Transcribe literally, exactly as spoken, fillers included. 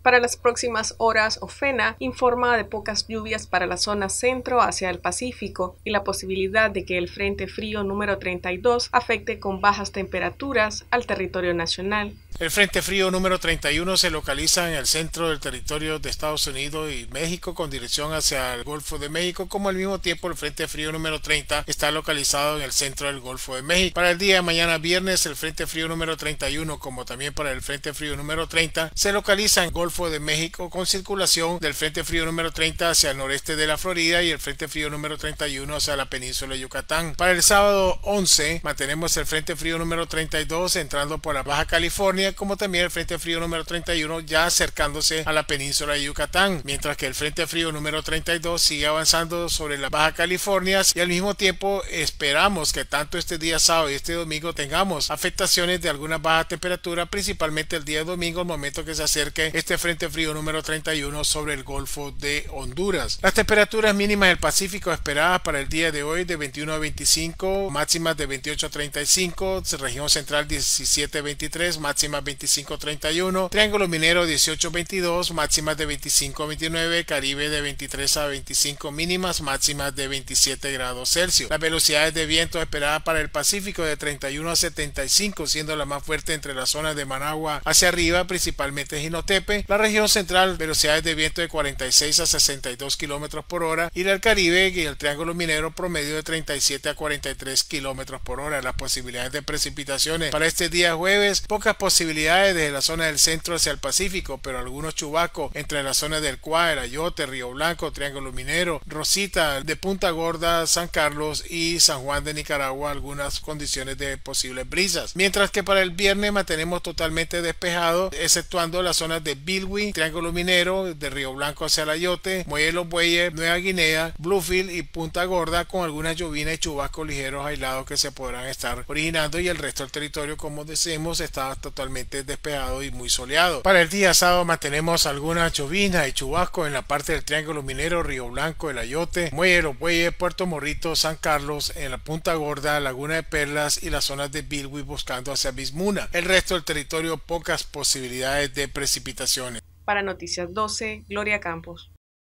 Para las próximas horas, OFENA informa de pocas lluvias para la zona centro hacia el Pacífico y la posibilidad de que el Frente Frío número treinta y dos afecte con bajas temperaturas al territorio nacional. El Frente Frío número treinta y uno se localiza en el centro del territorio de Estados Unidos y México con dirección hacia el Golfo de México, como al mismo tiempo el Frente Frío número treinta está localizado en el centro del Golfo de México. Para el día de mañana viernes, el Frente Frío número treinta y uno, como también para el Frente Frío número treinta, se localiza en el Golfo de México con circulación del Frente Frío número treinta hacia el noreste de la Florida y el Frente Frío número treinta y uno hacia la península de Yucatán. Para el sábado once, mantenemos el Frente Frío número treinta y dos entrando por la Baja California, como también el Frente Frío número treinta y uno ya acercándose a la península de Yucatán, mientras que el Frente Frío número treinta y dos sigue avanzando sobre la Baja California y al mismo tiempo esperamos que tanto este día sábado y este domingo tengamos afectaciones de alguna baja temperatura, principalmente el día domingo al momento que se acerque este Frente Frío número treinta y uno sobre el Golfo de Honduras. Las temperaturas mínimas del Pacífico esperadas para el día de hoy de veintiuno a veinticinco, máximas de veintiocho a treinta y cinco, región central diecisiete a veintitrés, máximas veinticinco a treinta y uno, Triángulo Minero dieciocho a veintidós, máximas de veinticinco a veintinueve, Caribe de veintitrés a veinticinco, mínimas, máximas de veintisiete grados Celsius. Las velocidades de viento esperadas para el Pacífico de treinta y uno a setenta y cinco, siendo la más fuerte entre las zonas de Managua hacia arriba, principalmente Jinotepe. La región central, velocidades de viento de cuarenta y seis a sesenta y dos kilómetros por hora, y el Caribe y el Triángulo Minero promedio de treinta y siete a cuarenta y tres kilómetros por hora. Las posibilidades de precipitaciones para este día jueves, pocas posibilidades desde la zona del centro hacia el Pacífico, pero algunos chubascos entre la zona del Cuá, Ayote, Río Blanco, Triángulo Minero, Rosita, de Punta Gorda, San Carlos y San Juan de Nicaragua, algunas condiciones de posibles brisas. Mientras que para el viernes mantenemos totalmente despejado, exceptuando las zonas de Bilwi, Triángulo Minero, de Río Blanco hacia el Ayote, Muelle de los Bueyes, Nueva Guinea, Bluefield y Punta Gorda, con algunas llovinas y chubascos ligeros aislados que se podrán estar originando, y el resto del territorio, como decimos, está totalmente despejado y muy soleado. Para el día sábado mantenemos algunas llovinas y chubascos en la parte del Triángulo Minero, Río Blanco, el Ayote, Muelle de los Bueyes, Puerto Morrito, San Carlos, en la Punta Gorda, Laguna de Perlas y las zonas de Bilwi buscando hacia Bismuna. El resto del territorio pocas posibilidades de precipitaciones. Para Noticias doce, Gloria Campos.